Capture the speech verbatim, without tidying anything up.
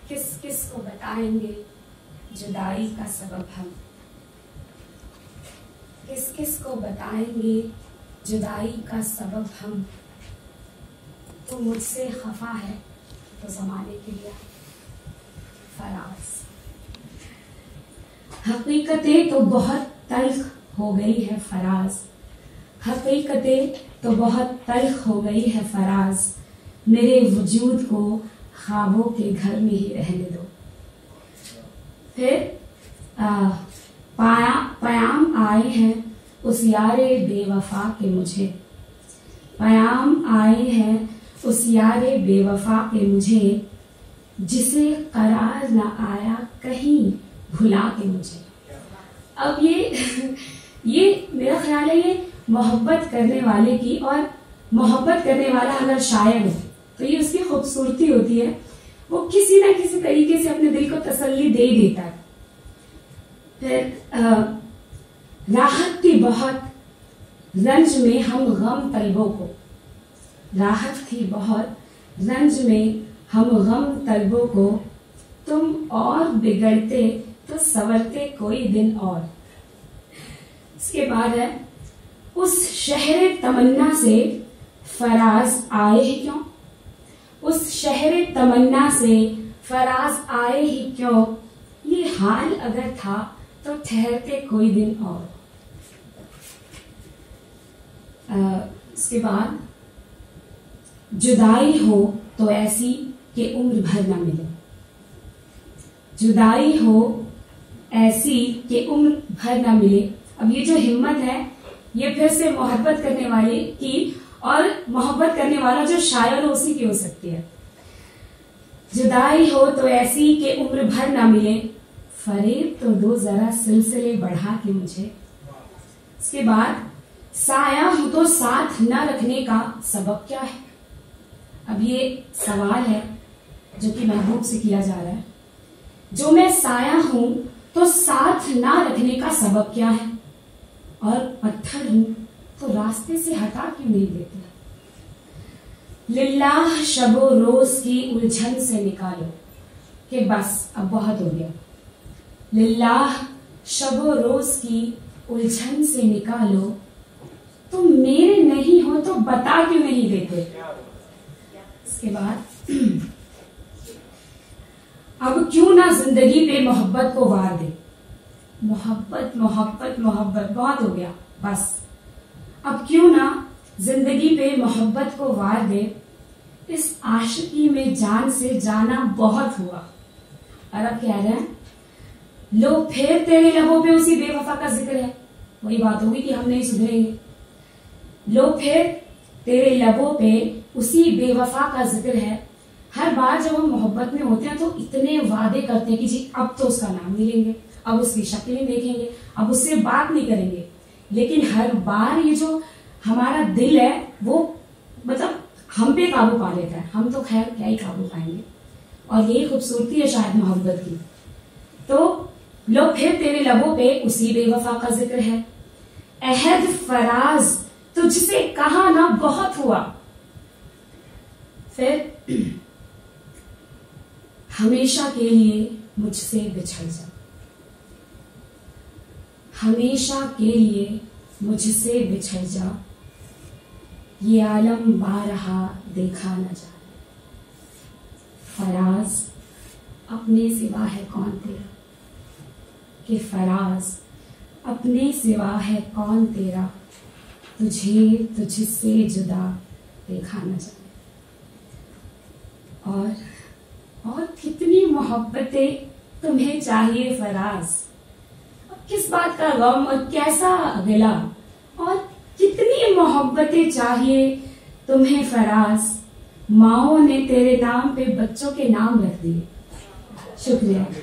किस किस को बताएंगे जुदाई का सबब हम, किस किस को बताएंगे जुदाई का सबब हम। तो मुझसे खफा है तो जमाने के लिए फराज। हकीकतें तो बहुत तल्ख हो गई है फराज, हकीकतें तो बहुत तल्ख हो गई है फराज। मेरे वजूद को ख्वाबों के घर में ही रहने दो। फिर आ, पाया पयाम आए हैं उस यारे बेवफा के मुझे, पयाम आए हैं उस यारे बेवफा के मुझे, जिसे करार न आया कहीं भुला के मुझे। अब ये ये मेरा ख्याल है ये मोहब्बत करने वाले की, और मोहब्बत करने वाला अगर शायर हो तो ये उसकी खूबसूरती होती है, वो किसी ना किसी तरीके से अपने दिल को तसल्ली दे ही देता है। फिर आ, राहत थी बहुत रंज में हम गम तलबों को, राहत थी बहुत रंज में हम गम तलबों को, तुम और बिगड़ते तो संवरते कोई दिन और। इसके बाद है उस शहर तमन्ना से फराज आए ही क्यों, उस शहर तमन्ना से फराज आए ही क्यों, ये हाल अगर था तो ठहरते कोई दिन और। इसके बाद जुदाई हो तो ऐसी कि उम्र भर ना मिले, जुदाई हो ऐसी कि उम्र भर ना मिले। अब ये जो हिम्मत है ये फिर से मोहब्बत करने वाले की, और मोहब्बत करने वाला जो शायर हो उसी की हो सकती है। जुदाई हो तो ऐसी कि उम्र भर ना मिले, फरेब तो दो जरा सिलसिले बढ़ा के मुझे। इसके बाद साया हो तो साथ न रखने का सबब क्या है। अब ये सवाल है जो कि महबूब से किया जा रहा है, जो मैं साया हूं तो साथ ना रखने का सबब क्या है, और पत्थर हूं तो रास्ते से हटा क्यों नहीं देते। लिल्लाह शबो रोज की उलझन से निकालो, कि बस अब बहुत हो गया। लिल्लाह शबो रोज की उलझन से निकालो, तुम मेरे नहीं हो तो बता क्यों नहीं देते। इसके बाद अब क्यों ना जिंदगी पे मोहब्बत को वार दे। मोहब्बत मोहब्बत मोहब्बत बहुत हो गया, बस अब क्यों ना जिंदगी पे मोहब्बत को वार दे। इस आशिकी में जान से जाना बहुत हुआ। और अब कह रहे हैं लो फिर तेरे लबों पे उसी बेवफा का जिक्र है। वही बात होगी कि हम नहीं सुधरेंगे। लो फिर तेरे लबों पे उसी बेवफा का जिक्र है। हर बार जब हम मोहब्बत में होते हैं तो इतने वादे करते हैं कि जी अब तो उसका नाम नहीं लेंगे, अब उसकी शक्लें देखेंगे, अब उससे बात नहीं करेंगे। लेकिन हर बार ये जो हमारा दिल है वो मतलब हम पे काबू पा लेता है। हम तो खैर क्या ही काबू पाएंगे, और यही खूबसूरती है शायद मोहब्बत की। तो लो फिर तेरे लबों पे उसी बेवफा का जिक्र है। अहद फराज तुझसे कहा ना बहुत हुआ। फिर हमेशा के लिए मुझसे बिछड़ जा, हमेशा के लिए मुझसे बिछड़ जा, ये आलम बारहा देखा न जाए। फराज अपने सिवा है कौन तेरा, कि फराज अपने सिवा है कौन तेरा, तुझे तुझसे जुदा देखा न जाए। और और कितनी मोहब्बतें तुम्हें चाहिए फराज, अब किस बात का गम और कैसा गिला, और कितनी मोहब्बतें चाहिए तुम्हें फराज, माओ ने तेरे नाम पे बच्चों के नाम रख दिए। शुक्रिया।